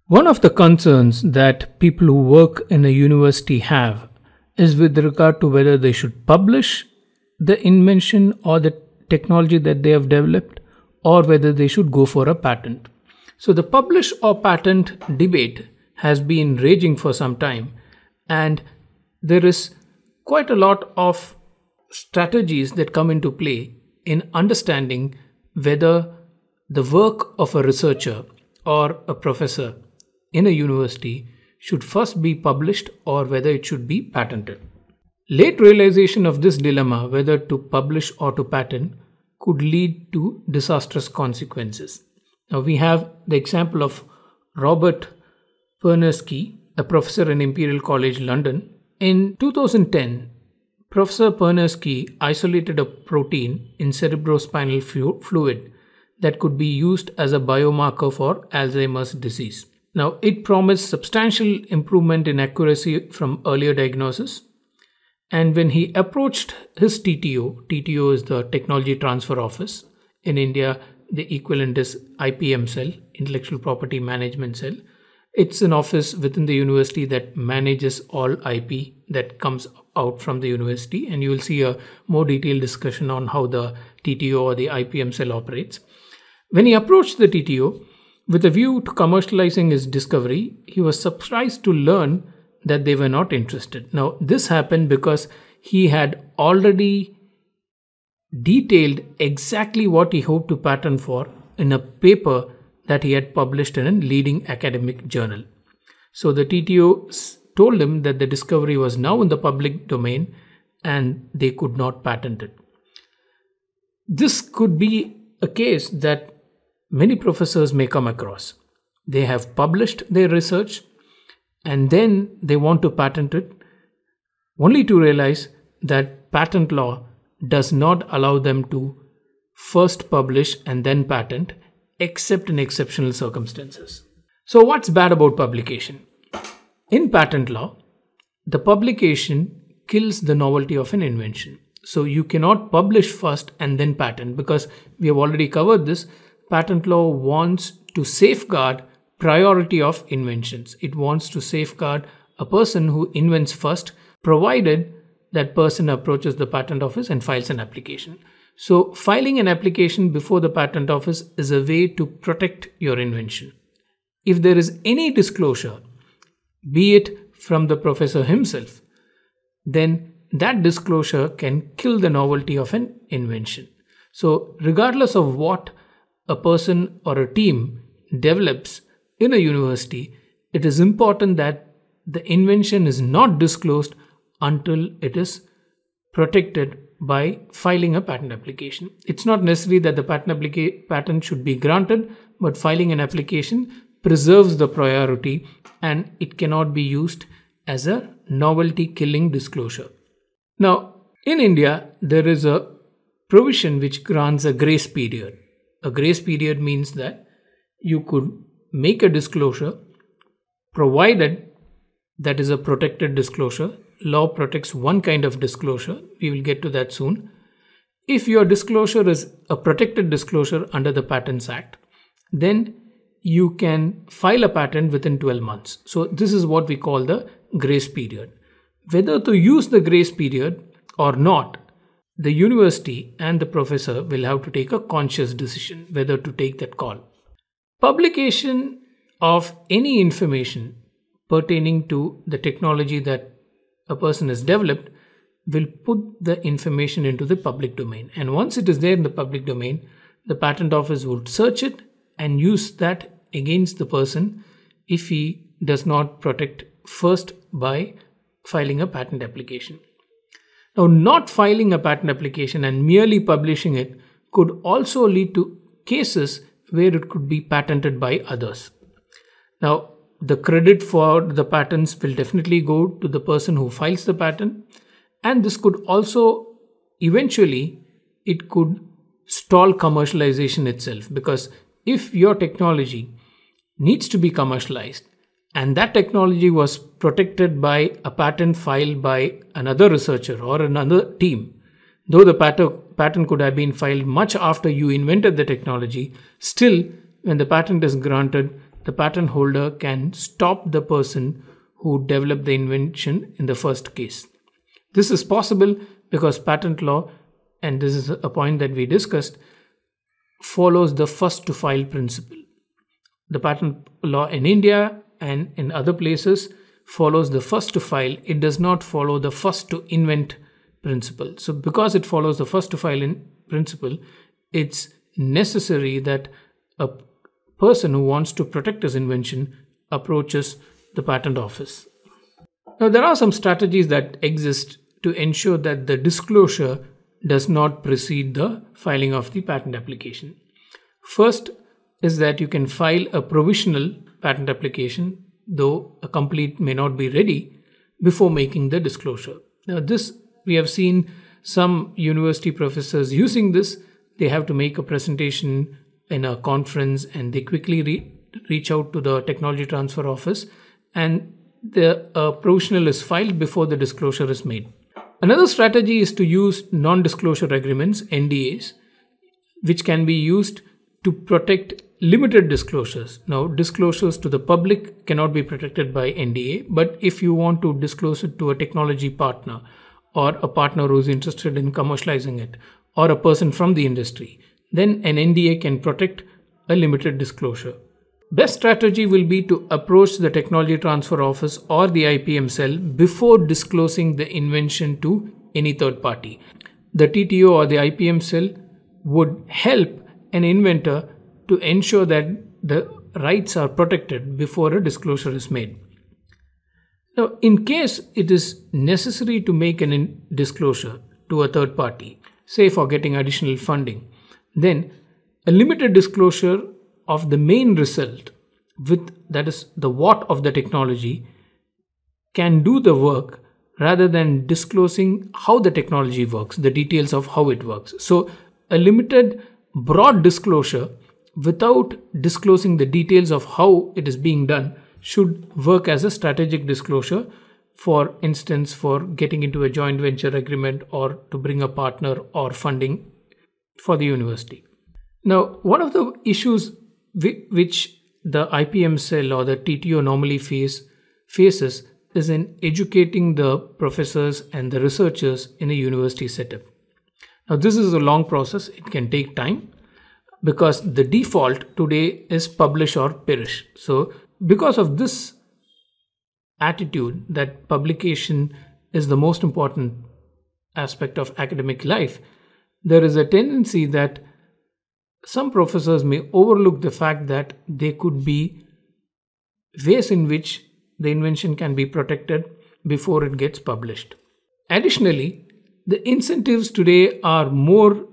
One of the concerns that people who work in a university have is with regard to whether they should publish the invention or the technology that they have developed, or whether they should go for a patent. So the publish or patent debate has been raging for some time, and there is quite a lot of strategies that come into play in understanding whether the work of a researcher or a professor in a university should first be published or whether it should be patented. Late realization of this dilemma, whether to publish or to patent, could lead to disastrous consequences. Now we have the example of Robert Pernersky, a professor in Imperial College London. In 2010, Professor Pernersky isolated a protein in cerebrospinal fluid that could be used as a biomarker for Alzheimer's disease. Now, it promised substantial improvement in accuracy from earlier diagnosis. And when he approached his TTO is the Technology Transfer Office. In India, the equivalent is IPM cell, Intellectual Property Management Cell. It's an office within the university that manages all IP that comes out from the university. And you will see a more detailed discussion on how the TTO or the IPM cell operates. When he approached the TTO, with a view to commercializing his discovery, he was surprised to learn that they were not interested. Now, this happened because he had already detailed exactly what he hoped to patent for in a paper that he had published in a leading academic journal. So the TTO told him that the discovery was now in the public domain and they could not patent it. This could be a case that many professors may come across. They have published their research and then they want to patent it, only to realize that patent law does not allow them to first publish and then patent, except in exceptional circumstances. So what's bad about publication? In patent law, the publication kills the novelty of an invention. So you cannot publish first and then patent, because we have already covered this. Patent law wants to safeguard priority of inventions. It wants to safeguard a person who invents first, provided that person approaches the patent office and files an application. So filing an application before the patent office is a way to protect your invention. If there is any disclosure, be it from the professor himself, then that disclosure can kill the novelty of an invention. So regardless of what a person or a team develops in a university, it is important that the invention is not disclosed until it is protected by filing a patent application. It's not necessary that the patent should be granted, but filing an application preserves the priority and it cannot be used as a novelty killing disclosure. Now, in India, there is a provision which grants a grace period. A grace period means that you could make a disclosure provided that is a protected disclosure. Law protects one kind of disclosure. We will get to that soon. If your disclosure is a protected disclosure under the Patents Act, then you can file a patent within 12 months. So this is what we call the grace period. Whether to use the grace period or not, the university and the professor will have to take a conscious decision whether to take that call. Publication of any information pertaining to the technology that a person has developed will put the information into the public domain. And once it is there in the public domain, the patent office would search it and use that against the person if he does not protect first by filing a patent application. Now, not filing a patent application and merely publishing it could also lead to cases where it could be patented by others. Now, the credit for the patents will definitely go to the person who files the patent, and this could also eventually, it could stall commercialization itself, because if your technology needs to be commercialized and that technology was protected by a patent filed by another researcher or another team, though the patent could have been filed much after you invented the technology, still when the patent is granted, the patent holder can stop the person who developed the invention in the first case. This is possible because patent law, and this is a point that we discussed, follows the first to file principle. The patent law in India and in other places follows the first to file. It does not follow the first to invent principle. So because it follows the first to file in principle, it's necessary that a person who wants to protect his invention approaches the patent office. Now, there are some strategies that exist to ensure that the disclosure does not precede the filing of the patent application. First is that you can file a provisional patent application, though a complete may not be ready, before making the disclosure. Now, this we have seen some university professors using this. They have to make a presentation in a conference and they quickly reach out to the technology transfer office, and the provisional is filed before the disclosure is made. Another strategy is to use non-disclosure agreements, NDAs, which can be used to protect limited disclosures. Now, disclosures to the public cannot be protected by NDA, but if you want to disclose it to a technology partner or a partner who is interested in commercializing it or a person from the industry, then an NDA can protect a limited disclosure. Best strategy will be to approach the technology transfer office or the IPM cell before disclosing the invention to any third party. The TTO or the IPM cell would help an inventor to ensure that the rights are protected before a disclosure is made. Now, in case it is necessary to make an disclosure to a third party, say for getting additional funding, then a limited disclosure of the main result, that is the what of the technology, can do the work rather than disclosing how the technology works, the details of how it works. So a limited broad disclosure without disclosing the details of how it is being done should work as a strategic disclosure, for instance, for getting into a joint venture agreement or to bring a partner or funding for the university. Now, one of the issues which the IPM cell or the TTO normally faces is in educating the professors and the researchers in a university setup. Now, this is a long process. It can take time because the default today is publish or perish. So, because of this attitude that publication is the most important aspect of academic life, there is a tendency that some professors may overlook the fact that there could be ways in which the invention can be protected before it gets published. Additionally, the incentives today are more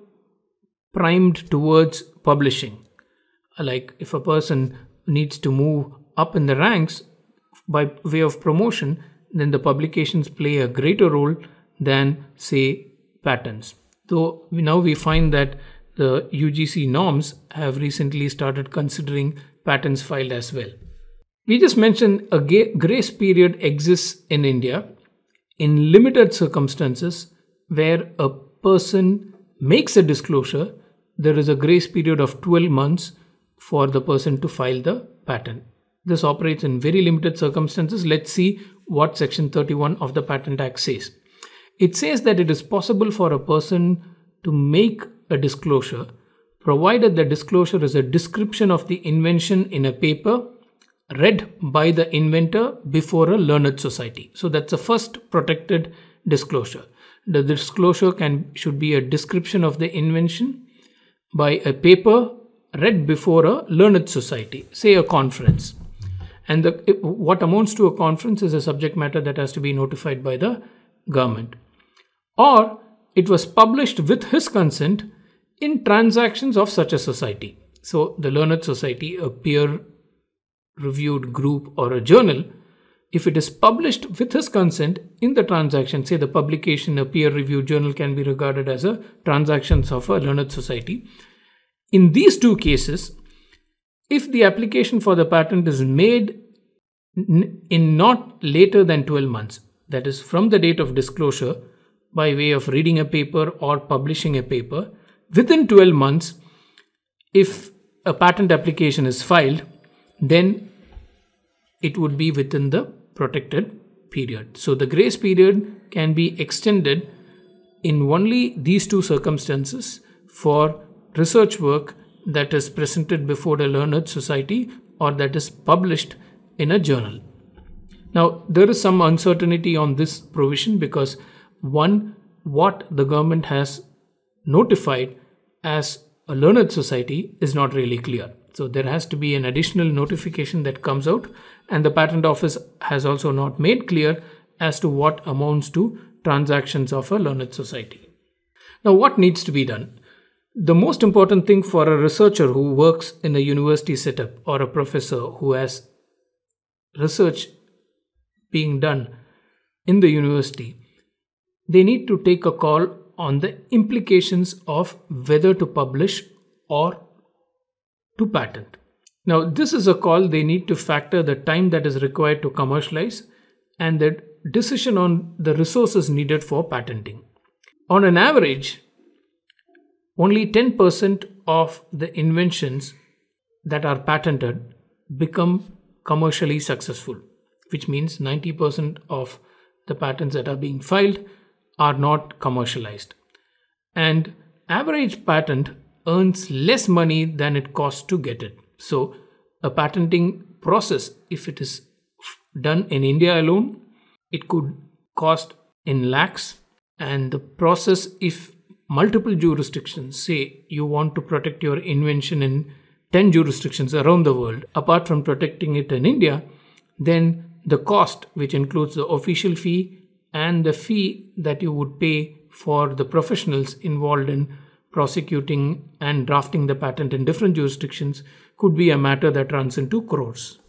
primed towards publishing. Like if a person needs to move up in the ranks by way of promotion, then the publications play a greater role than, say, patents. Though now we find that the UGC norms have recently started considering patents filed as well. We just mentioned a grace period exists in India in limited circumstances where a person makes a disclosure. There is a grace period of 12 months for the person to file the patent. This operates in very limited circumstances. Let's see what Section 31 of the Patent Act says. It says that it is possible for a person to make a disclosure provided the disclosure is a description of the invention in a paper read by the inventor before a learned society. So that's the first protected disclosure. The disclosure should be a description of the invention by a paper read before a learned society, say a conference. And what amounts to a conference is a subject matter that has to be notified by the government. Or it was published with his consent in transactions of such a society. So the learned society, a peer-reviewed group or a journal, if it is published with his consent in the transaction, say the publication, a peer-reviewed journal can be regarded as a transactions of a learned society. In these two cases, if the application for the patent is made in not later than 12 months, that is from the date of disclosure, by way of reading a paper or publishing a paper, within 12 months, if a patent application is filed, then it would be within the protected period. So the grace period can be extended in only these two circumstances for research work that is presented before a learned society or that is published in a journal. Now, there is some uncertainty on this provision because one, what the government has notified as a learned society is not really clear. So there has to be an additional notification that comes out, and the Patent Office has also not made clear as to what amounts to transactions of a learned society. Now, what needs to be done? The most important thing for a researcher who works in a university setup or a professor who has research being done in the university, they need to take a call on the implications of whether to publish or to patent. Now, this is a call they need to factor the time that is required to commercialize and the decision on the resources needed for patenting. On an average, only 10% of the inventions that are patented become commercially successful, which means 90% of the patents that are being filed are not commercialized. And average patent earns less money than it costs to get it. So a patenting process, if it is done in India alone, it could cost in lakhs. And the process, if multiple jurisdictions say you want to protect your invention in 10 jurisdictions around the world, apart from protecting it in India, then the cost, which includes the official fee and the fee that you would pay for the professionals involved in prosecuting and drafting the patent in different jurisdictions, could be a matter that runs into crores.